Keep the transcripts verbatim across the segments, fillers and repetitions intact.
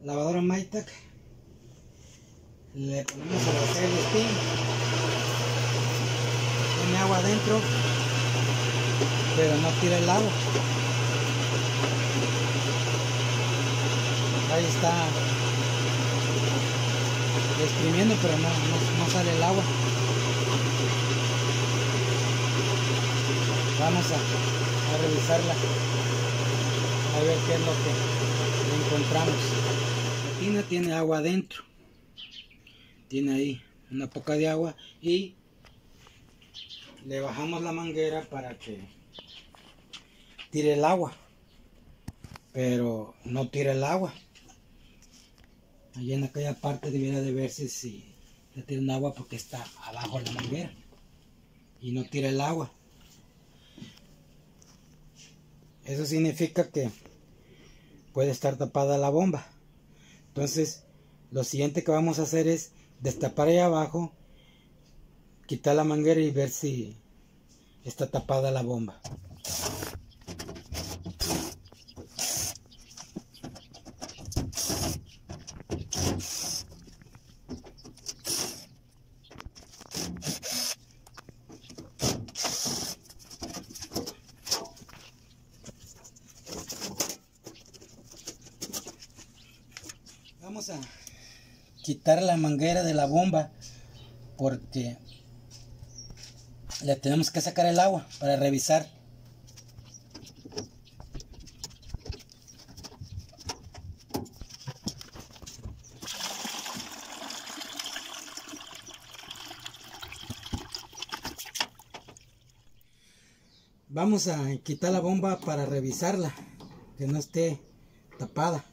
lavadora Maytag, le ponemos a vaciar el spin, tiene agua adentro, pero no tira el agua. Ahí está exprimiendo, pero no, no, no sale el agua. Vamos a, a revisarla, a ver qué es lo que encontramos. La tina tiene agua adentro, tiene ahí una poca de agua, y le bajamos la manguera para que tire el agua, pero no tira el agua. Allí en aquella parte debiera de verse si le tira un agua, porque está abajo la manguera y no tira el agua. Eso significa que puede estar tapada la bomba. Entonces lo siguiente que vamos a hacer es destapar ahí abajo, quitar la manguera y ver si está tapada la bomba. Vamos a quitar la manguera de la bomba porque le tenemos que sacar el agua para revisar. Vamos a quitar la bomba para revisarla, que no esté tapada.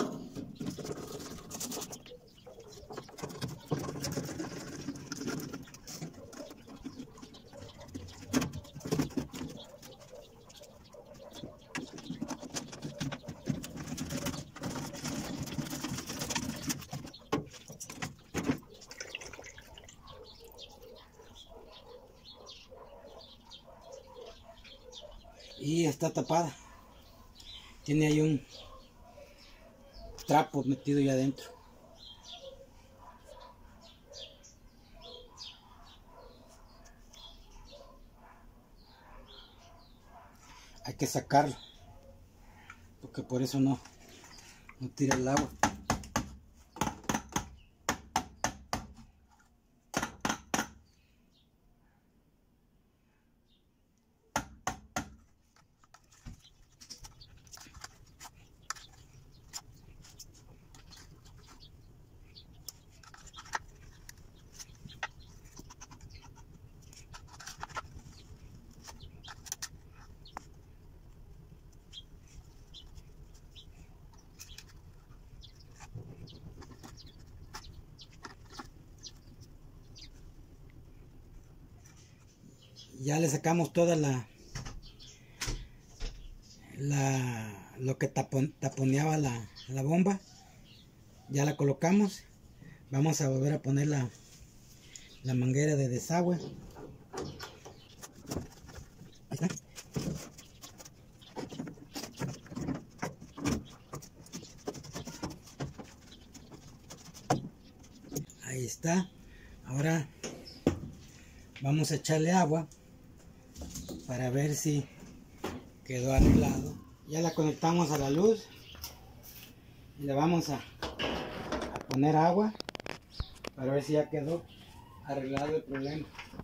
Y está tapada, tiene ahí un trapo metido ya adentro. Hay que sacarlo porque por eso no, no tira el agua. Ya le sacamos toda la, la lo que tapon, taponeaba la, la bomba. Ya la colocamos. Vamos a volver a poner la, la manguera de desagüe. Ahí está. Ahí está. Ahora vamos a echarle agua para ver si quedó arreglado. Ya la conectamos a la luz y le vamos a, a poner agua para ver si ya quedó arreglado el problema.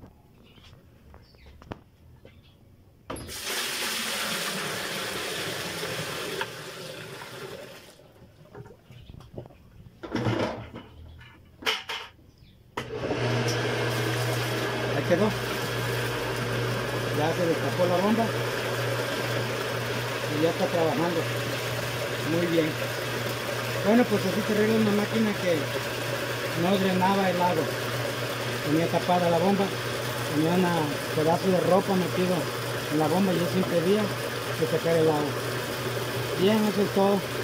Ahí quedó. Ya se destapó la bomba y ya está trabajando muy bien. Bueno, pues así se arregla una máquina que no drenaba el agua, tenía tapada la bomba, tenía un pedazo de ropa metido en la bomba y eso impedía que sacara el agua. Bien, eso es todo.